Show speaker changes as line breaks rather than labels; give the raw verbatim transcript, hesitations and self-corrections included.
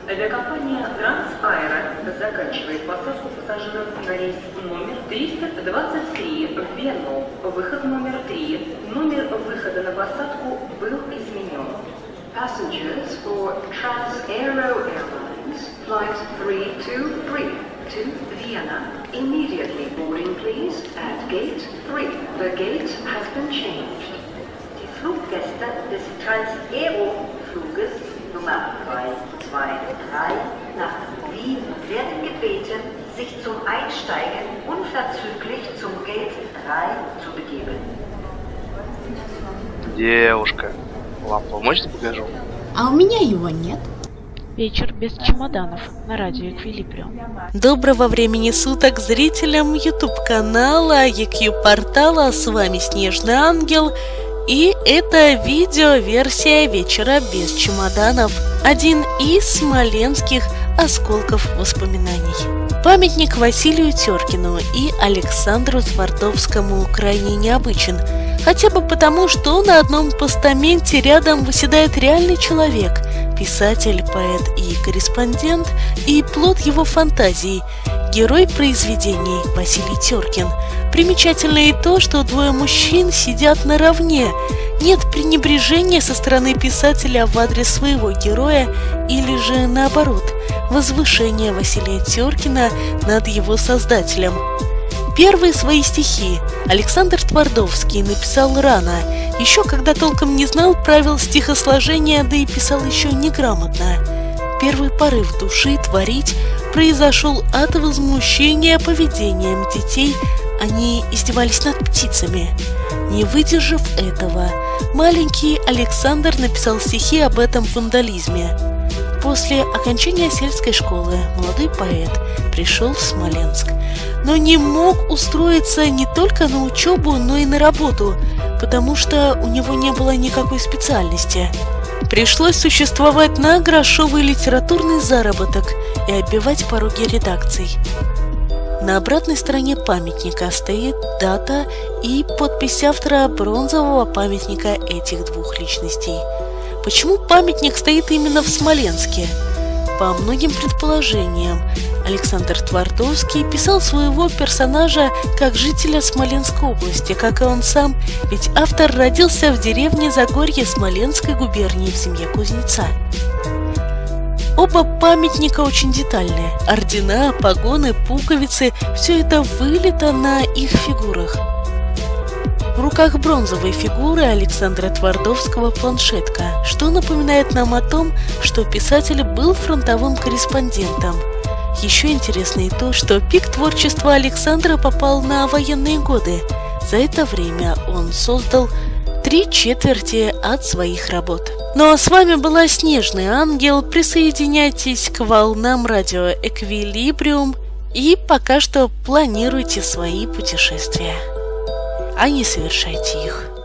Авиакомпания Трансаэро заканчивает посадку пассажиров на рейс номер триста двадцать три в Вену. Выход номер три. Номер выхода на посадку был изменен. Passengers for Trans-Aero Airlines, flight three two three to Vienna. Immediately boarding please at gate three. The gate has been changed. Die Fluggäste des Trans-Aero-Fluges Nummer drei zwei drei nach Wien werden gebeten, sich zum Einsteigen unverzüglich zum Gate drei zu begeben.
Девушка, вам помочь покажу?
А у меня его нет.
Вечер без чемоданов на радио Эквилибриум.
Доброго времени суток зрителям YouTube-канала и кью портала. С вами Снежный Ангел. И это видео-версия вечера без чемоданов. Один из смоленских осколков воспоминаний. Памятник Василию Теркину и Александру Твардовскому крайне необычен. Хотя бы потому, что на одном постаменте рядом выседает реальный человек, писатель, поэт и корреспондент, и плод его фантазий, герой произведений Василий Теркин. Примечательно и то, что двое мужчин сидят наравне. Нет пренебрежения со стороны писателя в адрес своего героя, или же наоборот, возвышение Василия Теркина над его создателем. Первые свои стихи Александр Твардовский написал рано, еще когда толком не знал правил стихосложения, да и писал еще неграмотно. Первый порыв души творить произошел от возмущения поведением детей, они издевались над птицами. Не выдержав этого, маленький Александр написал стихи об этом вандализме. После окончания сельской школы молодой поэт пришел в Смоленск, но не мог устроиться не только на учебу, но и на работу, потому что у него не было никакой специальности. Пришлось существовать на грошовый литературный заработок и оббивать пороги редакций. На обратной стороне памятника стоит дата и подпись автора бронзового памятника этих двух личностей. Почему памятник стоит именно в Смоленске? По многим предположениям, Александр Твардовский писал своего персонажа как жителя Смоленской области, как и он сам, ведь автор родился в деревне Загорье Смоленской губернии в семье кузнеца. Оба памятника очень детальные. Ордена, погоны, пуговицы – все это вылито на их фигурах. В руках бронзовой фигуры Александра Твардовского планшетка, что напоминает нам о том, что писатель был фронтовым корреспондентом. Еще интересно и то, что пик творчества Александра попал на военные годы. За это время он создал три четверти от своих работ. Ну а с вами была Снежный Ангел. Присоединяйтесь к волнам радио Эквилибриум и пока что планируйте свои путешествия, а не совершайте их.